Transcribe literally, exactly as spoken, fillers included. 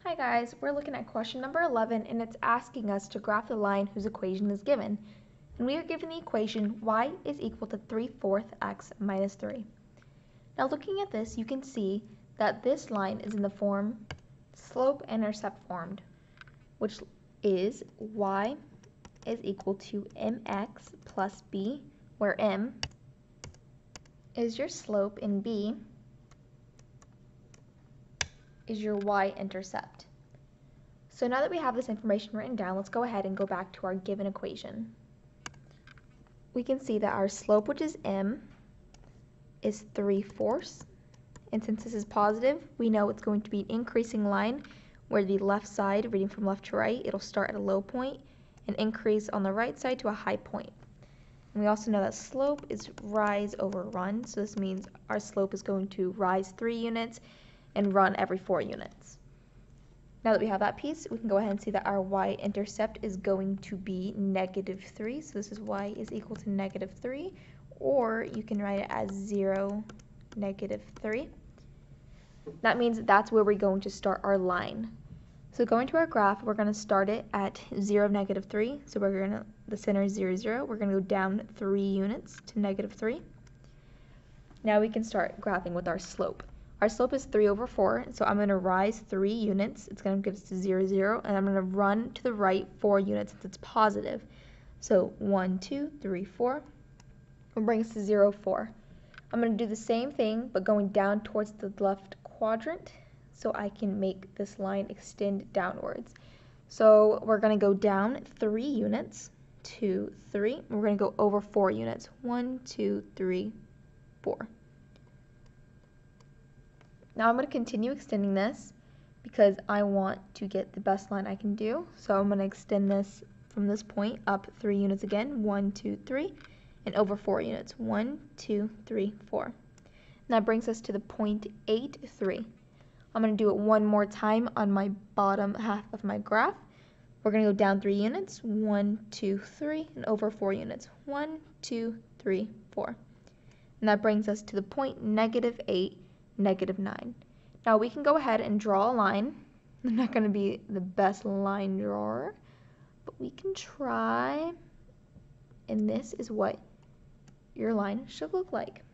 Hi guys, we're looking at question number eleven and it's asking us to graph the line whose equation is given. And we are given the equation y is equal to three fourths x minus three. Now looking at this, you can see that this line is in the form slope-intercept formed, which is y is equal to mx plus b, where m is your slope and b is your y-intercept. So now that we have this information written down, let's go ahead and go back to our given equation. We can see that our slope, which is m, is three fourths. And since this is positive, we know it's going to be an increasing line where the left side, reading from left to right, it'll start at a low point and increase on the right side to a high point. And we also know that slope is rise over run, so this means our slope is going to rise three units and run every four units. Now that we have that piece, we can go ahead and see that our y-intercept is going to be negative three. So this is y is equal to negative three, or you can write it as zero, negative three. That means that's where we're going to start our line. So going to our graph, we're going to start it at zero, negative three. So we're going to, the center is zero, zero. We're going to go down three units to negative three. Now we can start graphing with our slope. Our slope is three over four, so I'm going to rise three units. It's going to give us to zero, zero, and I'm going to run to the right four units since it's positive. So one, two, three, four, will bring us to zero, four. I'm going to do the same thing, but going down towards the left quadrant, so I can make this line extend downwards. So we're going to go down three units, two, three. We're going to go over four units, one, two, three, four. Now I'm going to continue extending this because I want to get the best line I can do. So I'm going to extend this from this point up three units again, one, two, three, and over four units, one, two, three, four. And that brings us to the point eight, three. I'm going to do it one more time on my bottom half of my graph. We're going to go down three units, one, two, three, and over four units, one, two, three, four. And that brings us to the point negative eight, negative nine. Now we can go ahead and draw a line. I'm not going to be the best line drawer, but we can try. And this is what your line should look like.